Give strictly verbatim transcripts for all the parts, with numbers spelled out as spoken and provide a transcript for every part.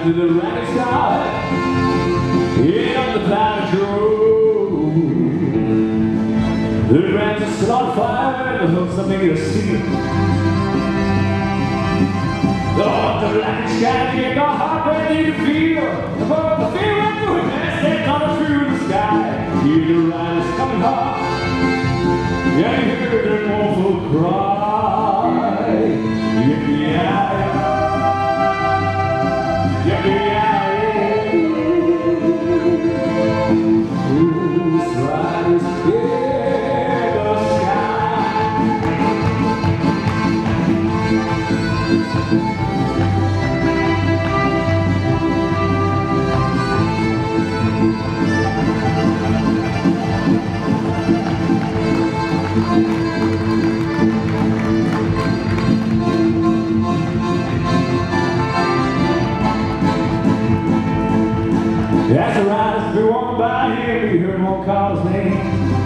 to the ragged sky, in on the planet road. The grants a slot fire and the hooks are made of steel. The ragged sky get the heart ready to feel. But the fear of goodness that's on through the sky. Hear the riders coming hard, yeah, you hear their mournful cry. Yippee-yi-yi, yippee-yi-yi. Whose riders hear the sky? As the riders flew on by here, we heard one call his name.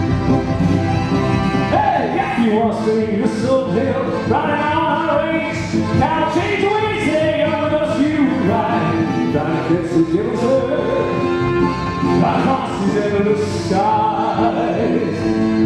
Hey, if you want to see the silver hill, riding on our range, now change the way you say, I'm with us, you ride. Trying to catch the devil's head, across these endless skies.